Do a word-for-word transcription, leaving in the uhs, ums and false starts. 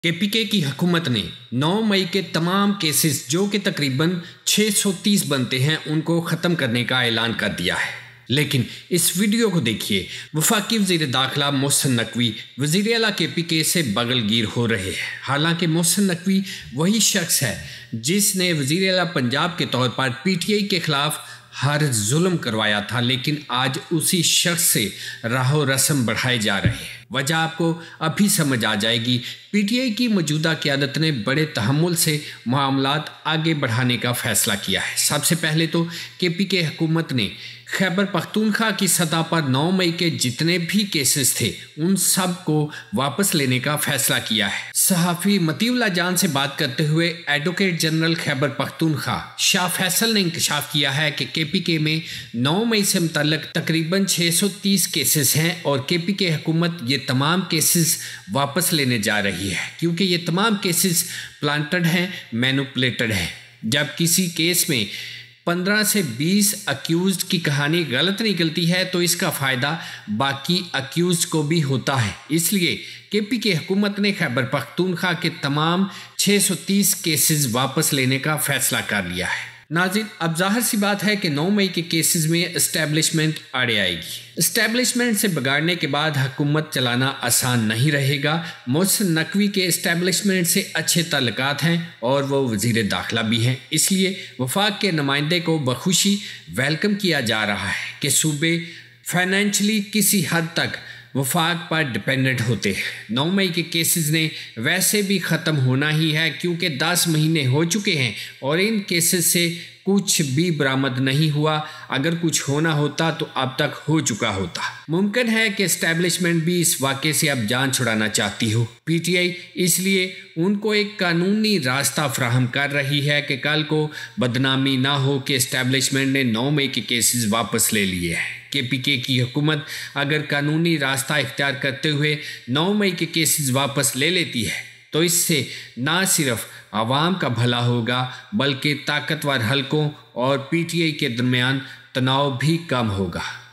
KPK की हुकूमत ने नौ मई के तमाम केसेस जो कि तकरीबन छह सौ तीस बनते हैं उनको ख़त्म करने का ऐलान कर दिया है। लेकिन इस वीडियो को देखिए, वफाकी वज़ीर दाखिला मोहसिन नकवी वज़ीर आला केपीके से बगलगीर हो रहे हैं। हालांकि मोहसिन नकवी वही शख्स है जिसने वज़ीर आला पंजाब के तौर पर पीटीआई के ख़िलाफ़ हर जुल्म करवाया था, लेकिन आज उसी शख्स से राहो रस्म बढ़ाए जा रहे हैं। वजह आपको अभी समझ आ जाएगी। पीटीआई की मौजूदा क़यादत ने बड़े तहम्मुल से मामलात आगे बढ़ाने का फ़ैसला किया है। सबसे पहले तो केपीके हुकूमत ने खैबर पख्तूनख्वा की सतह पर नौ मई के जितने भी केसेस थे उन सब को वापस लेने का फैसला किया है। सहाफ़ी मतीउल्लाह जान से बात करते हुए एडवोकेट जनरल खैबर पख्तूनख्वा शाह फैसल ने इंकशाफ किया है कि केपीके में नौ मई से मुतल्लक तकरीबन छह सौ तीस केसेस हैं और केपीके हुकूमत ये तमाम केसेस वापस लेने जा रही है, क्योंकि ये तमाम केसेस प्लांटेड हैं, मैनिपुलेटेड हैं। जब किसी केस में पंद्रह से बीस अक्यूज़्ड की कहानी गलत निकलती है तो इसका फ़ायदा बाकी अक्यूज़्ड को भी होता है। इसलिए केपीके हुकूमत ने खैबर पख्तूनख्वा के तमाम छह सौ तीस केसेस वापस लेने का फ़ैसला कर लिया है। नाज़रीन, अब ज़ाहिर सी बात है कि नौ मई के केसेस में इस्टेब्लिशमेंट आड़े आएगी। इस्टेब्लिशमेंट से बिगाड़ने के बाद हुकूमत चलाना आसान नहीं रहेगा। मोहसिन नकवी के इस्टेब्लिशमेंट से अच्छे ताल्लुकात हैं और वो वज़ीर दाखिला भी हैं, इसलिए वफाक के नुमाइंदे को बखुशी वेलकम किया जा रहा है कि सूबे फाइनेंशली किसी हद तक वफाक पर डिपेंडेंट होते हैं। नौ मई के केसेस ने वैसे भी ख़त्म होना ही है, क्योंकि दस महीने हो चुके हैं और इन केसेस से कुछ भी बरामद नहीं हुआ। अगर कुछ होना होता तो अब तक हो चुका होता। मुमकिन है कि इस्टेब्लिशमेंट भी इस वाक़े से अब जान छुड़ाना चाहती हो। पीटीआई इसलिए उनको एक कानूनी रास्ता फ्राहम कर रही है कि कल को बदनामी ना हो कि इस्टेब्लिशमेंट ने नौ मई के केसेस वापस ले लिए हैं। केपीके की हुकूमत अगर कानूनी रास्ता इख्तियार करते हुए नौ मई के केसेस वापस ले लेती है तो इससे ना सिर्फ आवाम का भला होगा बल्कि ताकतवर हलकों और पीटीआई के दरमियान तनाव भी कम होगा।